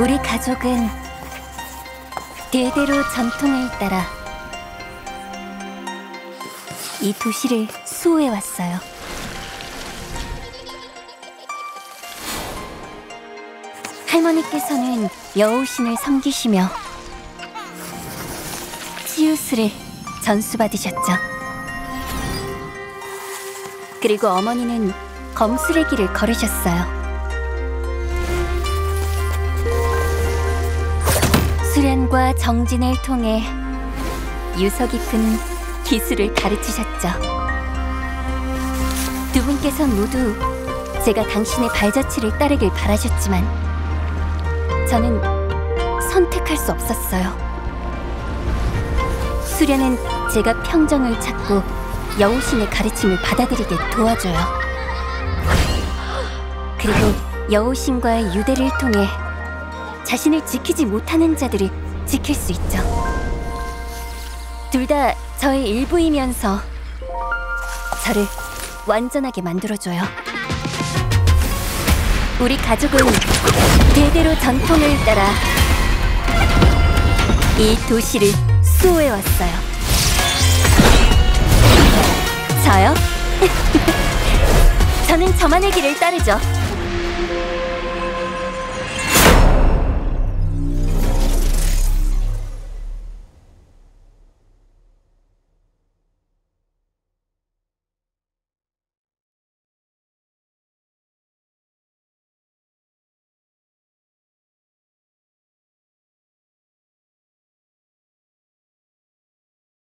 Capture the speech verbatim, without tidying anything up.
우리 가족은 대대로 전통을 따라 이 도시를 수호해왔어요. 할머니께서는 여우신을 섬기시며 치유술을 전수받으셨죠. 그리고 어머니는 검술의 길을 걸으셨어요. 수련과 정진을 통해 유서 깊은 기술을 가르치셨죠. 두 분께선 모두 제가 당신의 발자취를 따르길 바라셨지만 저는 선택할 수 없었어요. 수련은 제가 평정을 찾고 여우신의 가르침을 받아들이게 도와줘요. 그리고 여우신과의 유대를 통해 자신을 지키지 못하는 자들을 지킬 수 있죠. 둘 다 저의 일부이면서 저를 완전하게 만들어줘요. 우리 가족은 대대로 전통을 따라 이 도시를 수호해왔어요. 저요? 저는 저만의 길을 따르죠.